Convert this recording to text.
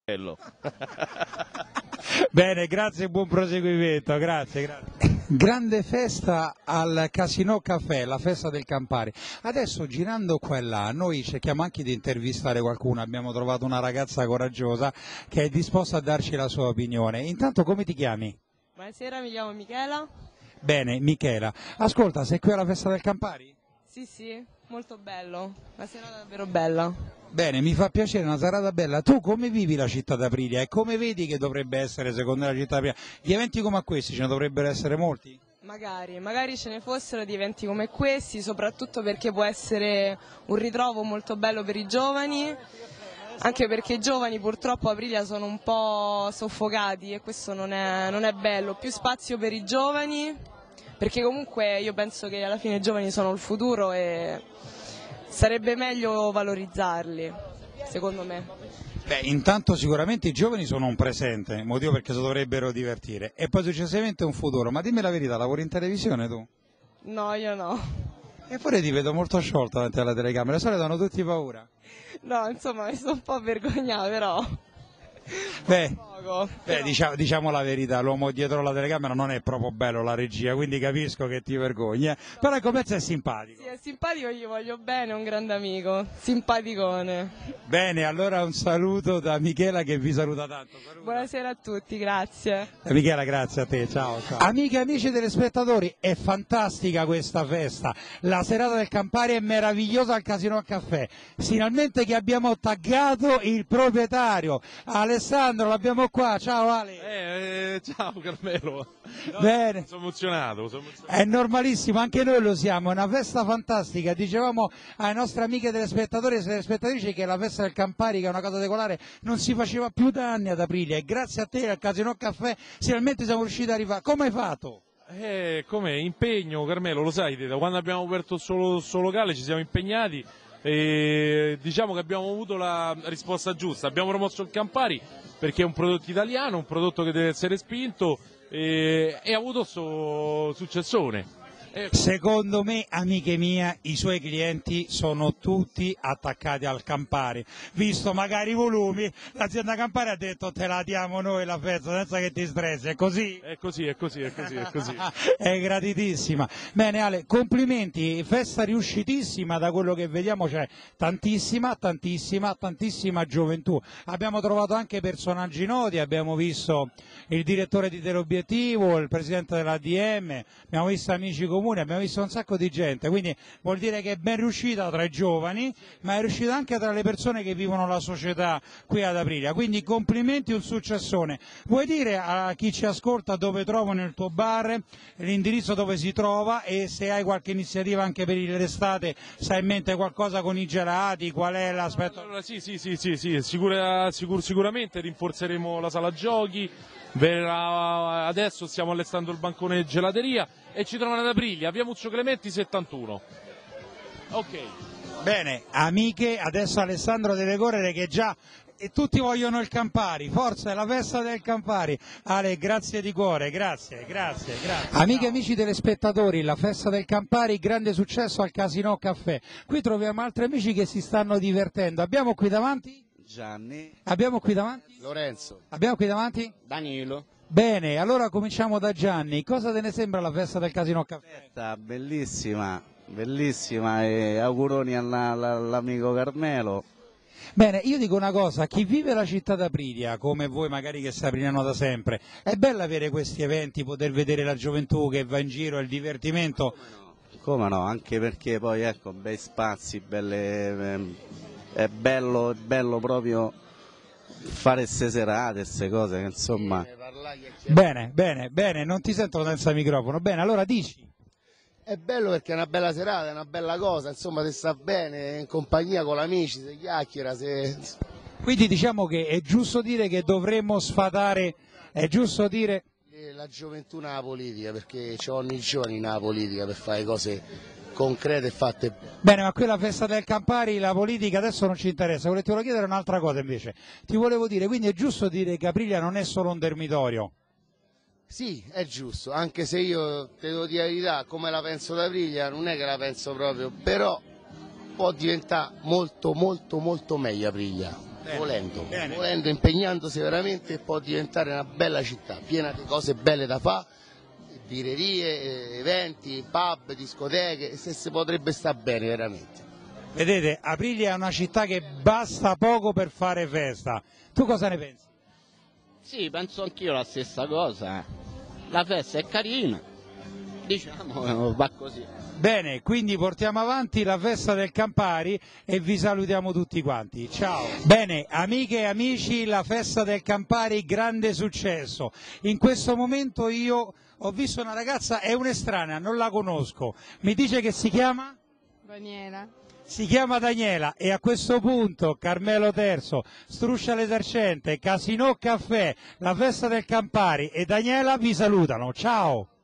Bello. Bene, grazie e buon proseguimento, grazie. Grande festa al Casino Caffè, la festa del Campari. Adesso girando qua e là, noi cerchiamo anche di intervistare qualcuno, abbiamo trovato una ragazza coraggiosa che è disposta a darci la sua opinione. Intanto come ti chiami? Buonasera, mi chiamo Michela. Bene, Michela. Ascolta, sei qui alla festa del Campari? Sì, molto bello, una serata davvero bella. Bene, mi fa piacere, una serata bella. Tu come vivi la città d'Aprilia e come vedi che dovrebbe essere secondo te la città d'Aprilia? Gli eventi come questi ce ne dovrebbero essere molti? Magari ce ne fossero di eventi come questi, soprattutto perché può essere un ritrovo molto bello per i giovani, anche perché i giovani purtroppo a Aprilia sono un po' soffocati e questo non è bello. Più spazio per i giovani, perché comunque io penso che alla fine i giovani sono il futuro e sarebbe meglio valorizzarli, secondo me. Beh, intanto sicuramente i giovani sono un presente, motivo perché si dovrebbero divertire, e poi successivamente un futuro. Ma dimmi la verità, lavori in televisione tu? No, io no. Eppure ti vedo molto sciolto davanti alla telecamera, solito hanno tutti paura. No, insomma, mi sto un po' vergognata, però. Beh, Poco. diciamo la verità, l'uomo dietro la telecamera non è proprio bello la regia, quindi capisco che ti vergogni, eh. Però ecco, Pezzo è simpatico. Sì, è simpatico, gli voglio bene, è un grande amico, simpaticone. Bene, allora un saluto da Michela che vi saluta tanto. Buonasera a tutti, grazie. Michela, grazie a te, ciao. Amiche e amici telespettatori, è fantastica questa festa, la serata del Campari è meravigliosa al Casino Caffè, finalmente che abbiamo taggato il proprietario, Alessandro, l'abbiamo qua, ciao Ale. Ciao Carmelo. Bene. Sono emozionato. È normalissimo, anche noi lo siamo, è una festa fantastica, dicevamo ai nostri amiche telespettatori e telespettatrici che la festa del Campari, che è una cosa secolare, non si faceva più da anni ad Aprilia e grazie a te al Casino Caffè finalmente siamo riusciti ad arrivare. Come hai fatto? Com'è? Impegno, Carmelo, lo sai, da quando abbiamo aperto il suo locale ci siamo impegnati e diciamo che abbiamo avuto la risposta giusta. Abbiamo promosso il Campari perché è un prodotto italiano, un prodotto che deve essere spinto e ha avuto questo successone. Secondo me, amiche mie, i suoi clienti sono tutti attaccati al Campari. Visto magari i volumi, l'azienda Campari ha detto te la diamo noi la festa senza che ti stressi, è così? È così. È gratitissima. Bene Ale, complimenti, festa riuscitissima da quello che vediamo, c'è tantissima gioventù. Abbiamo trovato anche personaggi noti, abbiamo visto il direttore di Teleobiettivo, il presidente dell'ADM, abbiamo visto amici comuni, abbiamo visto un sacco di gente, quindi vuol dire che è ben riuscita tra i giovani, ma è riuscita anche tra le persone che vivono la società qui ad Aprilia, quindi complimenti, un successone. Vuoi dire a chi ci ascolta dove trovano il tuo bar, l'indirizzo dove si trova e se hai qualche iniziativa anche per l'estate, sai in mente qualcosa con i gelati, qual è l'aspetto? Allora, sì, sicuramente rinforzeremo la sala giochi, adesso stiamo allestando il bancone gelateria e ci trovano ad Aprilia, via Muccio Clementi 71. Ok. Bene, amiche, adesso Alessandro deve correre che già e tutti vogliono il Campari, forza è la festa del Campari. Ale, grazie di cuore, grazie. Amiche e amici telespettatori, la festa del Campari, grande successo al Casino Caffè. Qui troviamo altri amici che si stanno divertendo. Abbiamo qui davanti? Gianni. Abbiamo qui davanti? Lorenzo. Abbiamo qui davanti? Danilo. Bene, allora cominciamo da Gianni. Cosa te ne sembra la festa del Casino Caffè? Festa bellissima e auguroni all'amico Carmelo. Bene, io dico una cosa, chi vive la città d'Aprilia, come voi magari che sei apriliano da sempre, è bello avere questi eventi, poter vedere la gioventù che va in giro, il divertimento. Come no, anche perché poi ecco, bei spazi, è bello proprio fare queste serate, queste cose, che insomma. Bene, non ti sentono senza microfono, bene, allora dici. È bello perché è una bella serata, è una bella cosa, insomma si sta bene, in compagnia con gli amici, si chiacchiera, Quindi diciamo che è giusto dire che dovremmo sfatare, è giusto dire... La gioventù nella politica, perché ci vogliono i giovani nella politica per fare cose concrete e fatte. Bene, ma qui la festa del Campari, la politica adesso non ci interessa, volevo chiedere un'altra cosa invece. Ti volevo dire, quindi è giusto dire che Aprilia non è solo un dormitorio? Sì, è giusto, anche se io te devo dire la verità, come la penso da Aprilia, non è che la penso proprio, però può diventare molto meglio Aprilia. volendo, impegnandosi veramente può diventare una bella città, piena di cose belle da fare, birrerie, eventi, pub, discoteche, e se si potrebbe stare bene veramente. Vedete, Aprilia è una città che basta poco per fare festa. Tu cosa ne pensi? Sì, penso anch'io la stessa cosa. La festa è carina, diciamo, va così. Bene, quindi portiamo avanti la festa del Campari e vi salutiamo tutti quanti. Ciao. Bene, amiche e amici, la festa del Campari, grande successo. In questo momento io ho visto una ragazza, è un'estranea, non la conosco. Mi dice che si chiama? Daniela. Si chiama Daniela e a questo punto Carmelo Terzo, Struscia l'Esercente, Casino Caffè, la festa del Campari e Daniela vi salutano. Ciao!